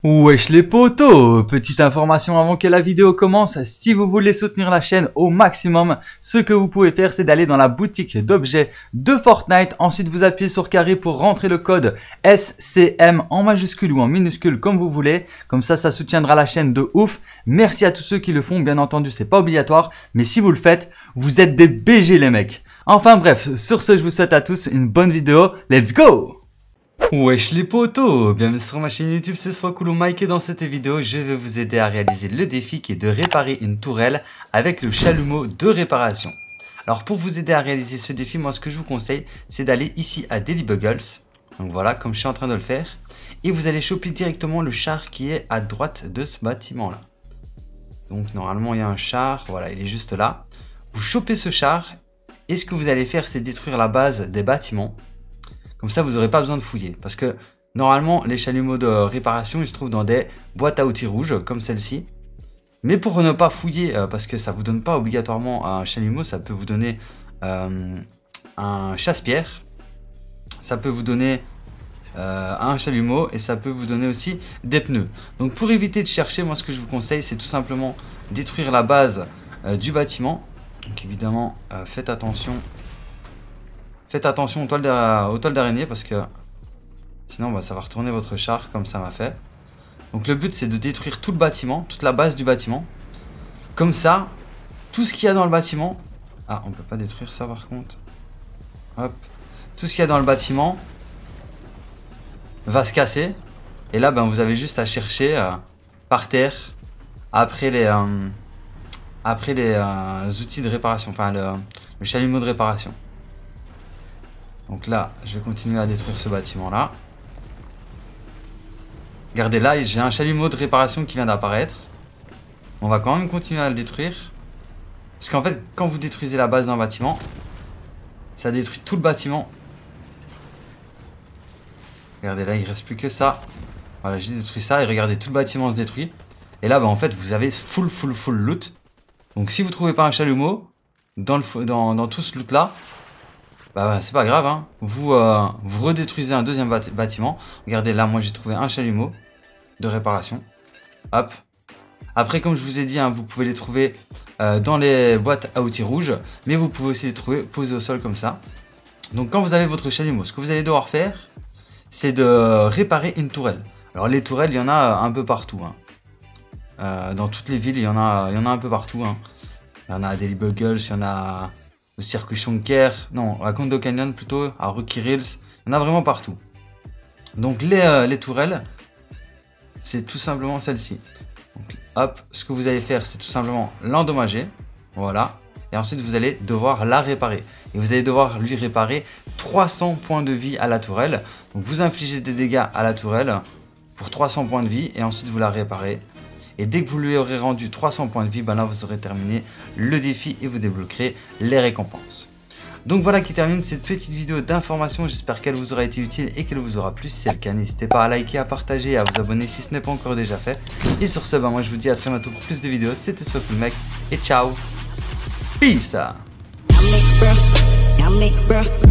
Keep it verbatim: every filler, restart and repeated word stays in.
Wesh les potos, petite information avant que la vidéo commence, si vous voulez soutenir la chaîne au maximum, ce que vous pouvez faire c'est d'aller dans la boutique d'objets de Fortnite, ensuite vous appuyez sur carré pour rentrer le code S C M en majuscule ou en minuscule comme vous voulez, comme ça ça soutiendra la chaîne de ouf. Merci à tous ceux qui le font, bien entendu c'est pas obligatoire, mais si vous le faites, vous êtes des B G les mecs. Enfin bref, sur ce je vous souhaite à tous une bonne vidéo, let's go! Wesh les potos, bienvenue sur ma chaîne YouTube, c'est Swacoolo Mike et dans cette vidéo je vais vous aider à réaliser le défi qui est de réparer une tourelle avec le chalumeau de réparation. Alors pour vous aider à réaliser ce défi, moi ce que je vous conseille c'est d'aller ici à Daily Buggles, donc voilà comme je suis en train de le faire, et vous allez choper directement le char qui est à droite de ce bâtiment là. Donc normalement il y a un char, voilà il est juste là, vous chopez ce char et ce que vous allez faire c'est détruire la base des bâtiments. Comme ça, vous n'aurez pas besoin de fouiller. Parce que normalement, les chalumeaux de réparation, ils se trouvent dans des boîtes à outils rouges, comme celle-ci. Mais pour ne pas fouiller, euh, parce que ça ne vous donne pas obligatoirement un chalumeau, ça peut vous donner euh, un chasse-pierre. Ça peut vous donner euh, un chalumeau et ça peut vous donner aussi des pneus. Donc pour éviter de chercher, moi ce que je vous conseille, c'est tout simplement détruire la base euh, du bâtiment. Donc évidemment, euh, faites attention. Faites attention aux toiles d'araignée parce que sinon bah, ça va retourner votre char comme ça m'a fait. Donc le but c'est de détruire tout le bâtiment, toute la base du bâtiment. Comme ça, tout ce qu'il y a dans le bâtiment... Ah, on peut pas détruire ça par contre. Hop. Tout ce qu'il y a dans le bâtiment va se casser. Et là, ben, vous avez juste à chercher euh, par terre après les, euh, après les euh, outils de réparation, enfin le, le chalumeau de réparation. Donc là, je vais continuer à détruire ce bâtiment-là. Regardez là, j'ai un chalumeau de réparation qui vient d'apparaître. On va quand même continuer à le détruire. Parce qu'en fait, quand vous détruisez la base d'un bâtiment, ça détruit tout le bâtiment. Regardez là, il ne reste plus que ça. Voilà, j'ai détruit ça et regardez, tout le bâtiment se détruit. Et là, bah, en fait, vous avez full, full, full loot. Donc si vous ne trouvez pas un chalumeau dans, le, dans, dans tout ce loot-là, bah c'est pas grave, hein. vous, euh, vous redétruisez un deuxième bâtiment. Regardez là, moi j'ai trouvé un chalumeau de réparation. Hop. Après, comme je vous ai dit, hein, vous pouvez les trouver euh, dans les boîtes à outils rouges, mais vous pouvez aussi les trouver posés au sol comme ça. Donc quand vous avez votre chalumeau, ce que vous allez devoir faire, c'est de réparer une tourelle. Alors les tourelles, il y en a un peu partout. Hein. Euh, dans toutes les villes, il y en a, il y en a un peu partout. Hein. Il y en a à Daily Buggles, il y en a... au circuit Shonker, non, à Condo Canyon plutôt, à Rocky Rills, il y en a vraiment partout. Donc les, euh, les tourelles, c'est tout simplement celle-ci. Donc hop, ce que vous allez faire, c'est tout simplement l'endommager, voilà, et ensuite vous allez devoir la réparer. Et vous allez devoir lui réparer trois cents points de vie à la tourelle. Donc vous infligez des dégâts à la tourelle pour trois cents points de vie, et ensuite vous la réparez. Et dès que vous lui aurez rendu trois cents points de vie, ben là vous aurez terminé le défi et vous débloquerez les récompenses. Donc voilà qui termine cette petite vidéo d'information. J'espère qu'elle vous aura été utile et qu'elle vous aura plu. Si c'est le cas, n'hésitez pas à liker, à partager et à vous abonner si ce n'est pas encore déjà fait. Et sur ce, ben moi je vous dis à très bientôt pour plus de vidéos. C'était Swacoolo Mike et ciao. Peace.